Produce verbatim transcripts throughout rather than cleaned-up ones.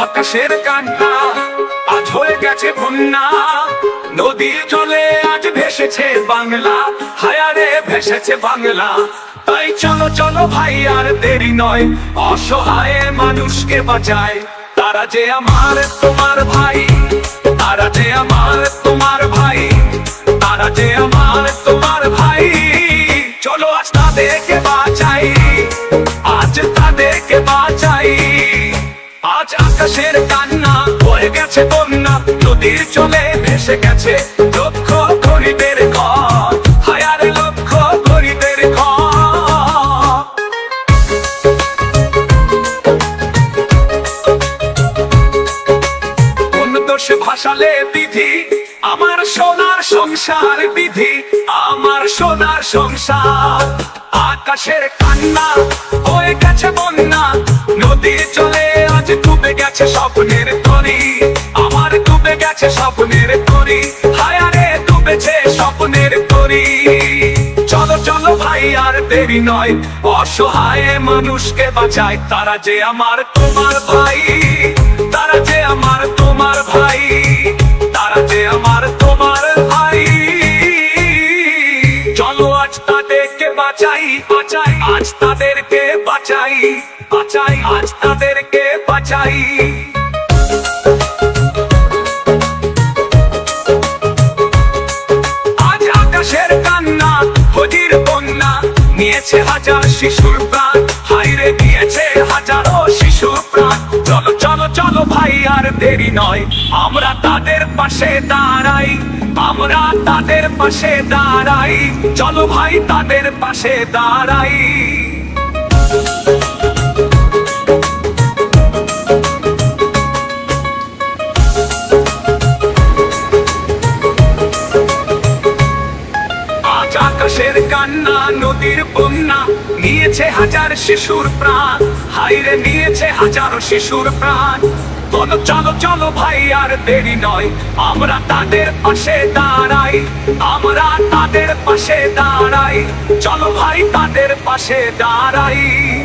আকাশের কান্না আজ হয়ে গেছে বন্যা, নদীর জলে আজ ভেসেছে বাংলা, হায়ারে ভেসেছে বাংলা। তাই চলো চলো ভাই আর দেরি নয়, অসহায় মানুষকে বাঁচায়। তারা যে আমার তোমার ভাই, তারা যে আমার তোমার ভাই, তারা যে আমার তোমার ভাই। চলো আজ তাদেরকে বাঁচাই, আজ তাদেরকে বাঁচাই। আজ আকাশের কান্না হয়ে গেছে বন্যা, নদীর চলে ভেসে গেছে লক্ষ গরিবের ঘর, হায়ার লক্ষ গরিবের ঘর। কোন দোষে ভাসালে বিধি আমার সোনার সংসার, বিধি আমার সোনার সংসার। আকাশের কান্না হয়ে গেছে বন্যা, নদীর চলে আজ ডুবে গেছে স্বপ্নের তরি, আমার ডুবে গেছে স্বপ্নের তরি, হায়ারে ডুবেছে স্বপ্নের তরি। চলো চলো ভাই আর দেরি নয়, অসহায় মানুষকে বাঁচায়। তারা যে আমার তোমার ভাই, তারা যে আমার তোমার ভাই, তারা যে আমার তোমার ভাই। চলো আজ তাদেরকে বাঁচাই, বাঁচাই আজ তাদেরকে বাঁচাই, বাঁচাই আজ তাদেরকে বাঁচাই। আজ আকাশের কান্না নদীর বন্যা নিয়েছে হাজার শিশুর প্রাণ, হাইরে নিয়েছে হাজারো শিশুর প্রাণ। চলো চলো চলো ভাই আর দেরি নয়, আমরা তাদের পাশে দাঁড়াই, আমরা তাদের পাশে দাঁড়াই। চলো ভাই তাদের পাশে দাঁড়াই। আজ আকাশের কান্না নদীর বন্যা নিয়েছে হাজার শিশুর প্রাণ, হাইরে নিয়েছে হাজারো শিশুর প্রাণ। চলো চলো চলো ভাই আর দেরি নয়, আমরা তাদের পাশে দাঁড়াই, আমরা তাদের পাশে দাঁড়াই। চলো ভাই তাদের পাশে দাঁড়াই।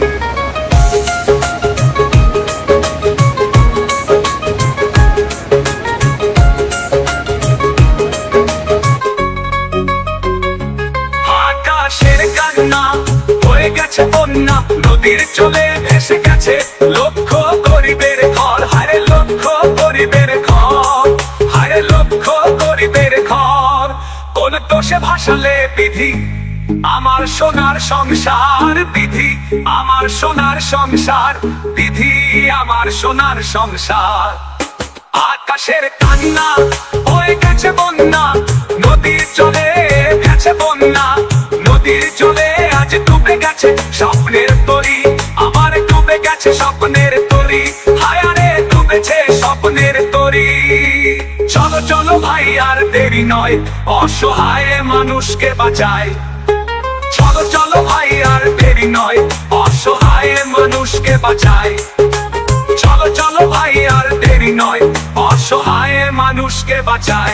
আকাশের কান্না হয়ে গেছে বন্যা, নদীর চলে ভেসে গেছে লক্ষ গরিবের ঘর, হায় লক্ষ গরিবের ঘর, হায় লক্ষ গরিবের ঘর। কোন দোষে ভাসালে বিধি আমার সোনার সংসার, বিধি আমার সোনার সংসার, বিধি আমার সোনার সংসার। আকাশের কান্না হয়ে গেছে বন্যা, নদীর চলে গেছে বন্যা, নদীর চলে আজ ডুবে গেছে স্বপ্নের তরি, আমার ডুবে গেছে স্বপ্নের তরি, হায়ারে ডুবেছে স্বপ্নের তরি। চলো চলো ভাই আর দেরি নয়, অসহায় মানুষকে বাঁচায়। চলো চলো ভাই আর দেরি নয়, অসহায় মানুষকে বাঁচায়। চলো চলো ভাই আর দেরি নয়, অসহায় মানুষকে বাঁচায়।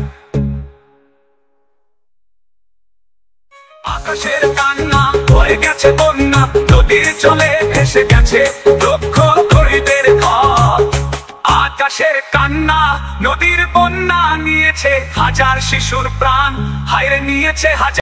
আকাশের কান্না হয়ে গেছে বন্যা, নদীর চলে ভেসে গেছে লক্ষ গরিবের ঘর। আকাশের কান্না নদীর বন্যা নিয়েছে হাজার শিশুর প্রাণ, হায়রে নিয়েছে হাজার